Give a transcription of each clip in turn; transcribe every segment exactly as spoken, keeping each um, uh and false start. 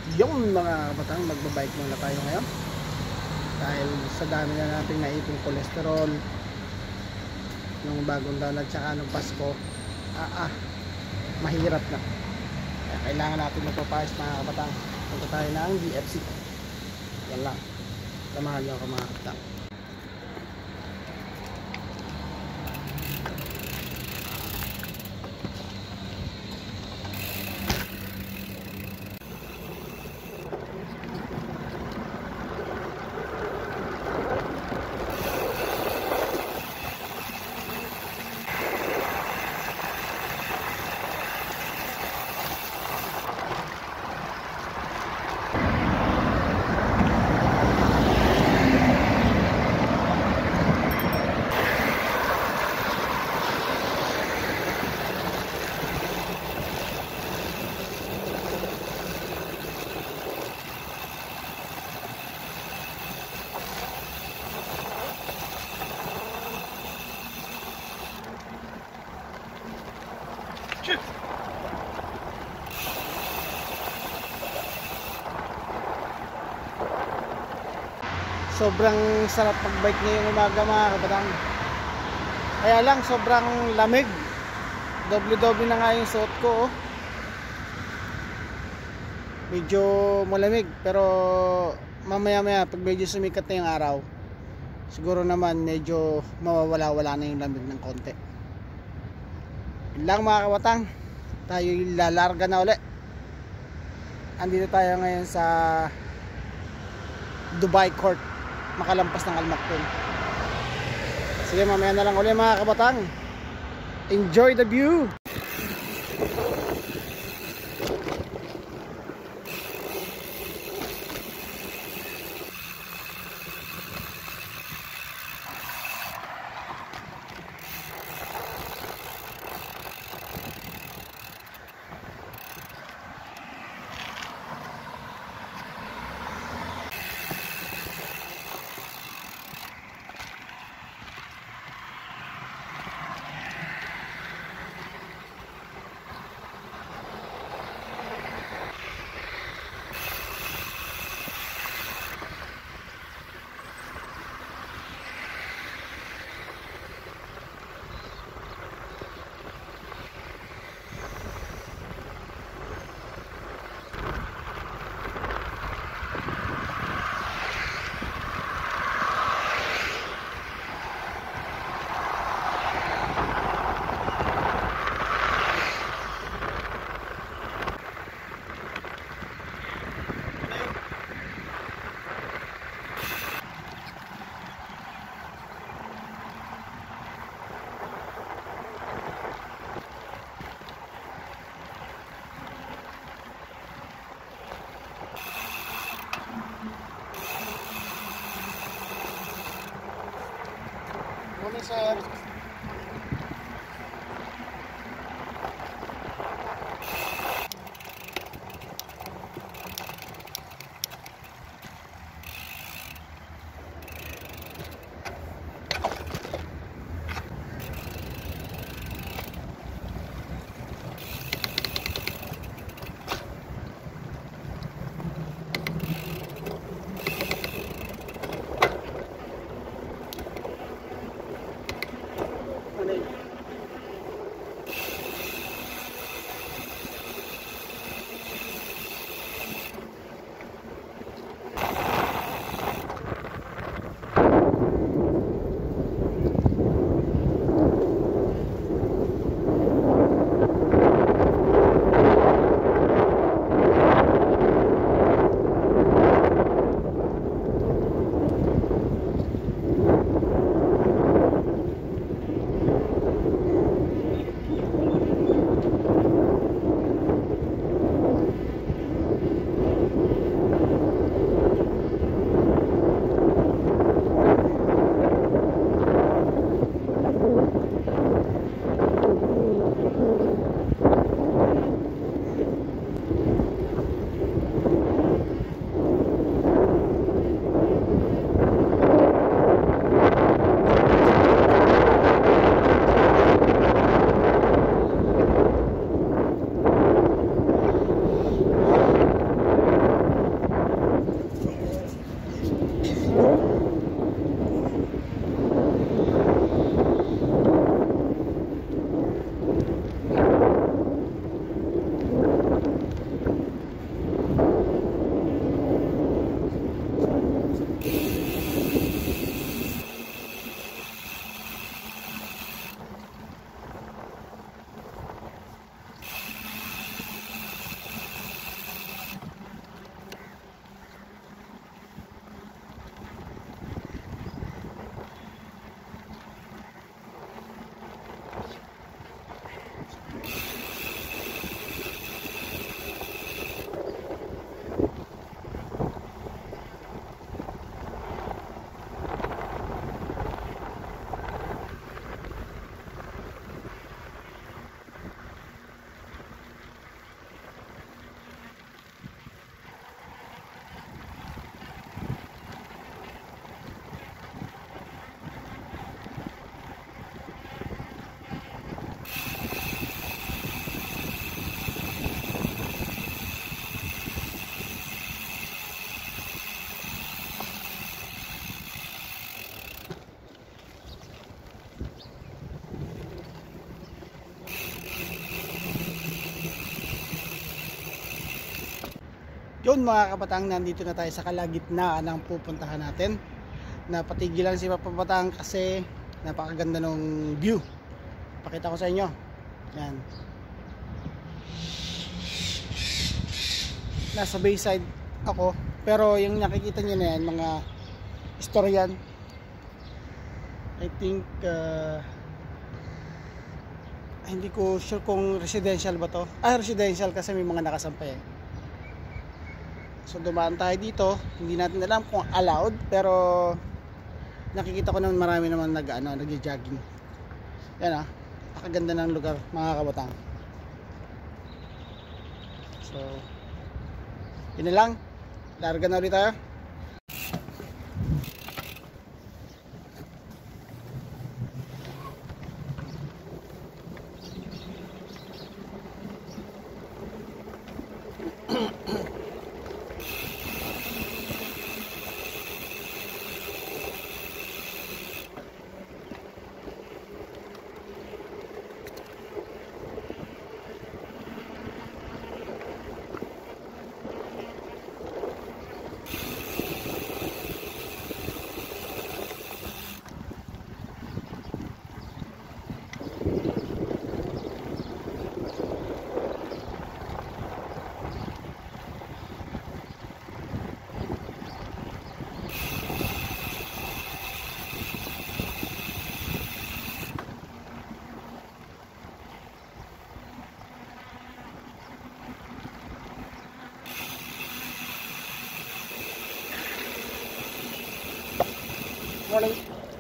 Yung mga kabatang, magbabike muna tayo ngayon dahil sa dami na nating naipong kolesterol nung bagong taon at saka nung Pasko. Ah, ah mahirap na. Kaya kailangan natin magpapayos mga kabatang. Punta tayo ng D F C. Yan lang. Samahan nyo ako mga kabatang. Sobrang sarap magbike ngayong umaga mga kabatang. Kaya lang sobrang lamig. Doble-doble na nga yung suot ko, oh. Medyo malamig, pero mamaya-maya pag medyo sumikat na yung araw, siguro naman medyo mawawala-wala na yung lamig ng konti. Yun lang mga kabatang. Tayo lalarga na uli. Andito tayo ngayon sa Dubai Court, makalampas ng Almaktoum. Sige, mamaya na lang uli mga kabatang. Enjoy the view. Morning, sir. Yun mga kabatang, nandito na tayo sa kalagitnaan ng pupuntahan natin. Napatigilan si Papa Batang kasi napakaganda ng view. Pakita ko sa inyo. Yan. Nasa bayside ako, pero yung nakikita nyo na yan, mga istoryan. I think uh, hindi ko sure kung residential ba to. Ah, residential kasi may mga nakasampay eh. So dumaan tayo dito, hindi natin alam kung allowed, pero nakikita ko naman marami naman nag ano, nagjo-jogging. Yan ah, napakaganda ng lugar mga kabatang. So yun na lang, larga na ulit tayo. Morning.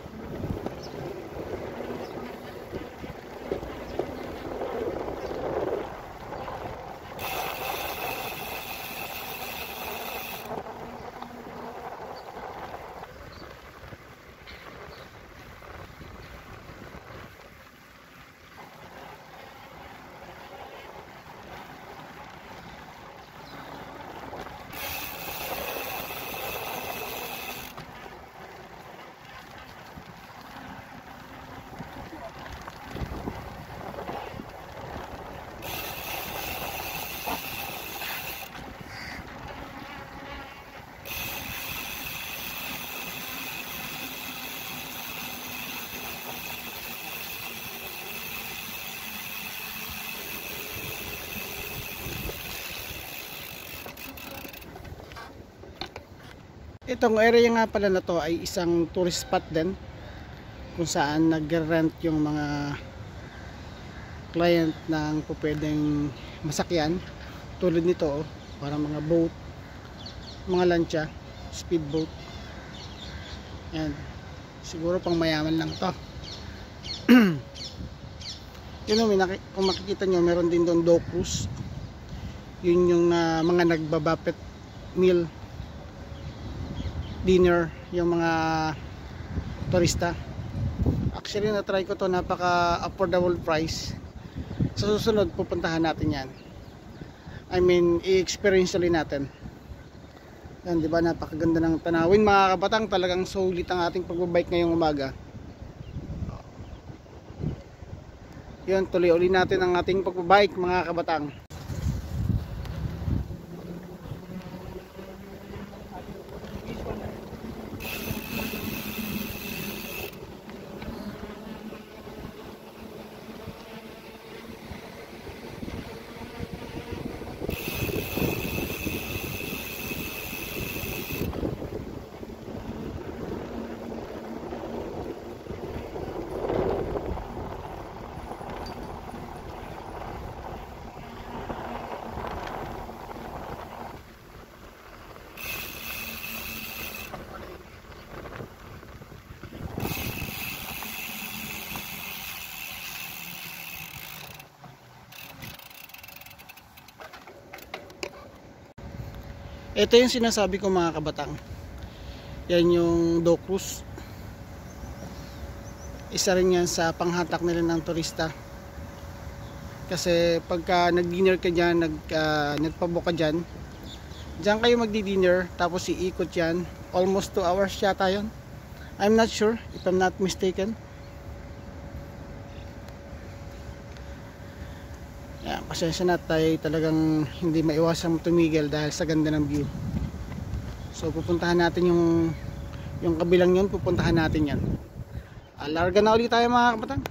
Itong area nga pala na to ay isang tourist spot din, kung saan nag-rent yung mga client ng pupwedeng masakyan tulad nito oh, parang mga boat, mga lancha, speedboat. Yan, siguro pang mayaman lang to. Yun know, kung makikita nyo, meron din doon dock cruise. Yun yung uh, mga nagbabapet meal dinner yung mga turista. Actually na-try ko to, napaka affordable price. Sa susunod pupuntahan natin yan. I mean, i-experience ulit natin. Yan, di ba, napakaganda ng tanawin mga kabatang. Talagang sulit ang ating pagbabike ngayong umaga. Yun, tuloy ulit natin ang ating pagbabike mga kabatang. Ito yung sinasabi ko mga kabatang. Yan yung dock cruise. Isa rin yan sa panghatak nila ng turista. Kasi pagka nag-dinner ka dyan, nag, uh, nagpabook ka dyan, dyan kayo magdi-dinner, tapos iikot yan. Almost two hours yata yun. I'm not sure if I'm not mistaken. Yan, pasensya na, tayo talagang hindi maiwasang tumigil dahil sa ganda ng view. So pupuntahan natin yung yung kabilang yun, pupuntahan natin yan. Uh, larga na ulit tayo mga kapatang.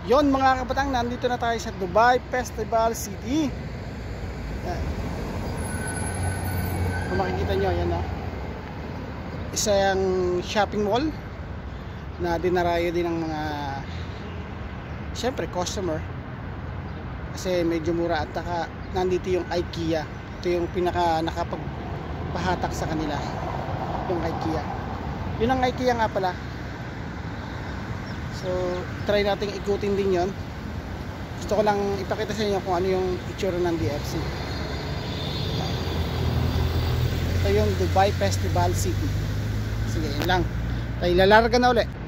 Yon mga kabatang, nandito na tayo sa Dubai Festival City. Yan. Kung makikita nyo, yan o. Isang shopping mall na dinarayo din ng mga syempre customer. Kasi medyo mura at taka, nandito yung IKEA. Ito yung pinaka nakapagpahatak sa kanila. Yung IKEA. Yun ang IKEA nga pala. So, try nating ikutin din yon. Gusto ko lang ipakita sa inyo kung ano yung itsura ng D F C. Ito yung Dubai Festival City. Sige, yun lang. Tayo lalarga na ulit.